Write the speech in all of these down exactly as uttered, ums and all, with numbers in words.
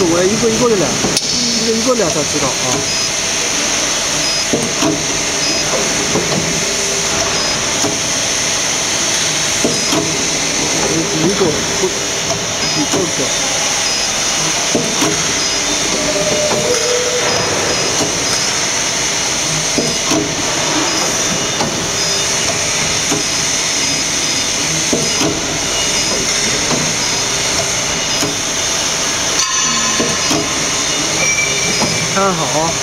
是我一个一个的来，一个一个来才知道啊。第一个不，第二个。 看好啊！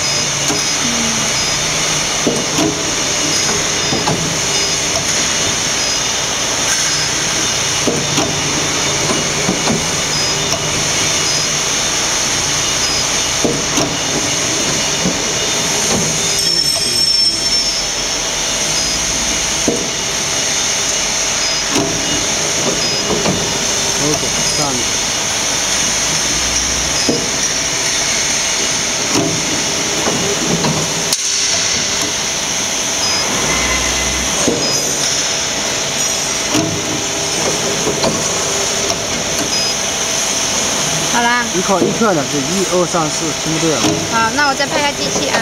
好的，下面。 好啦， 一块一块的，是一二三四，全部对了。 好，那我再拍下机器啊。